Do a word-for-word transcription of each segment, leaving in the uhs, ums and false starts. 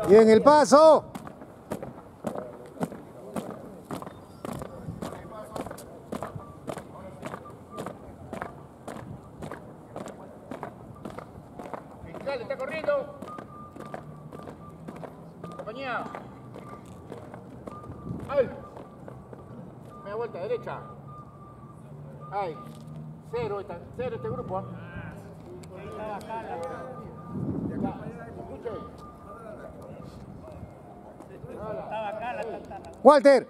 Y en el paso. Fiscal, está corriendo. Compañía. ¡Ay! Media vuelta, derecha. ¡Ay! Cero, esta, cero este grupo. ¿eh? Estaba acá la tantana. Walter.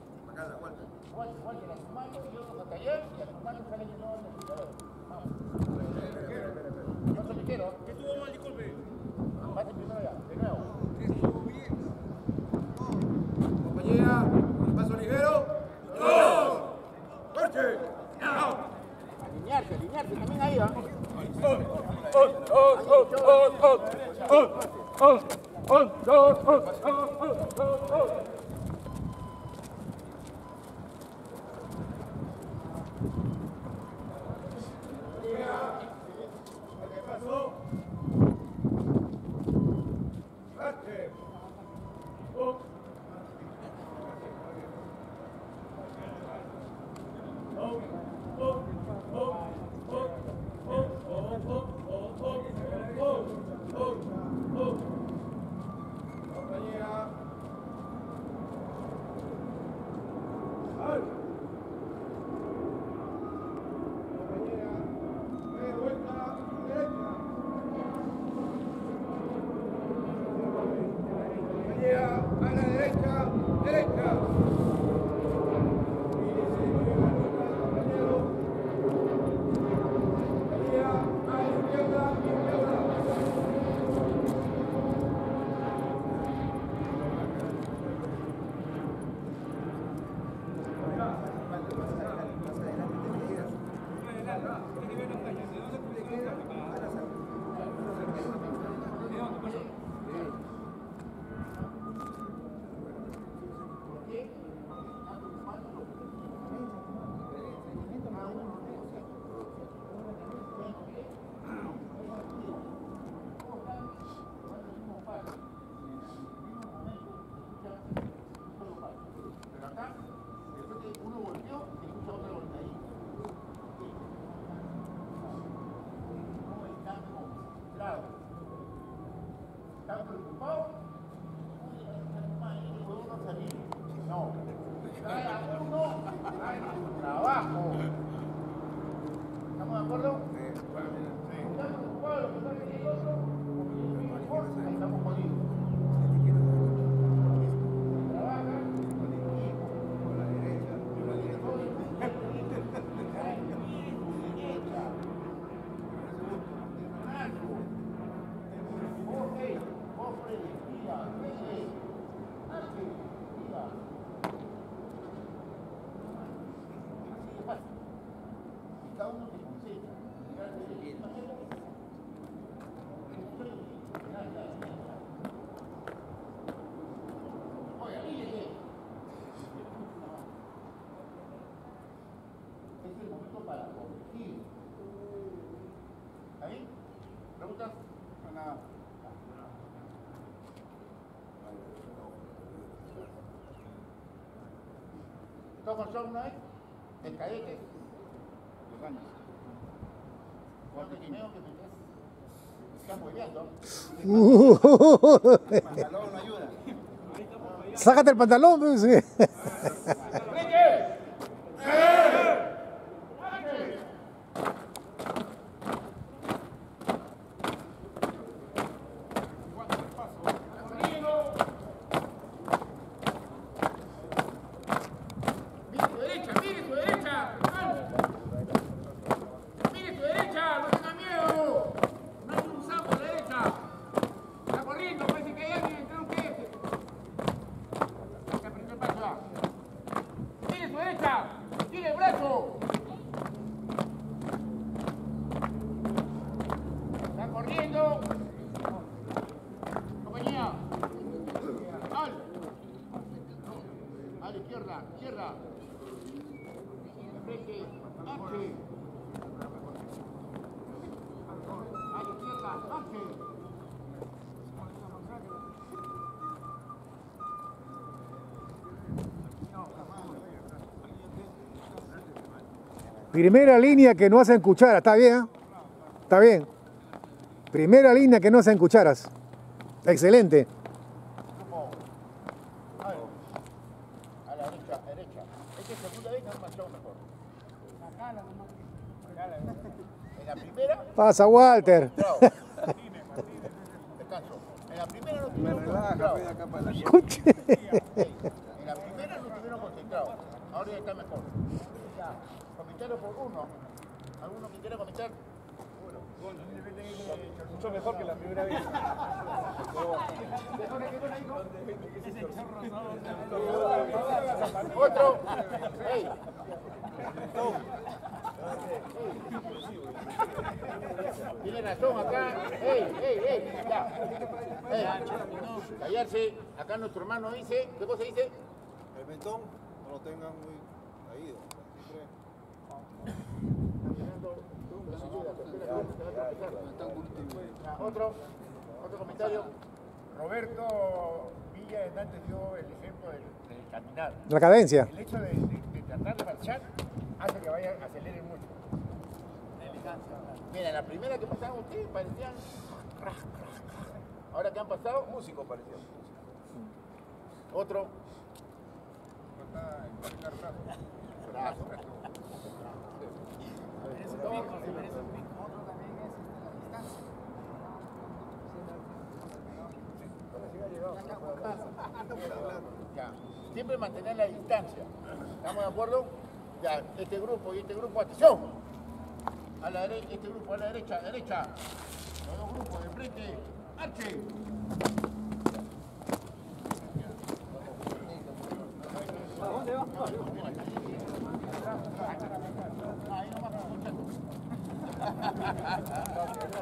¿Qué tuvo mal, disculpe? Pase primero ya, de nuevo. Compañía, paso ligero. ¡Dos! ¡Corte! Alinearse, alinearse también ahí, ¿ah? A la derecha, derecha. ¿Están preocupados? No. Cada uno haga su trabajo. ¿Estamos de acuerdo? ¿Están preocupados los que están en el otro? Ahí estamos jodidos. Trabajan. Para corregir. ¿Ahí? ¿Preguntas? Nada. ¿Estás con Sean una vez? El cadete. Los años. Cuando te quimeo que me estás hueveando. El pantalón no ayuda. Sácate el pantalón, pues. Izquierda, izquierda. Frente, H. A la izquierda, H. Primera línea que no hacen cuchara, está bien, ¿eh? Está bien. Primera línea que no hacen cucharas. Excelente. A la derecha, derecha. Esta es segunda vez que han marchado mejor. En la primera, Pasa, Walter. bravo. Descanso. En la primera no estuvieron concentrados. Escuche. En la primera no estuvieron concentrados. Ahora ya está mejor. Comentarlo por uno. ¿Alguno que quiera comentar? Mucho mejor que la primera vez. Otro. Ey. Tiene razón acá. Ey, ey, ey. Ya. Ey. Callarse. Acá nuestro hermano dice. ¿Qué cosa dice? El mentón no lo tengan muy caído. Otro. Otro comentario. Roberto Villa de Nantes dio el ejemplo del, del caminar. La cadencia. El hecho de, de, de tratar de marchar hace que vayan, aceleren mucho. Mira, en la primera que pasaban ustedes parecían. Ahora que han pasado, Músico pareció. otro. Brazo. Ya. Siempre mantener la distancia. ¿Estamos de acuerdo? Ya, este grupo y este grupo, atención. A la derecha, este grupo a la derecha, derecha. Los dos grupos de frente. ¡Arche! ¿Dónde va? Ahí nomás, muchachos.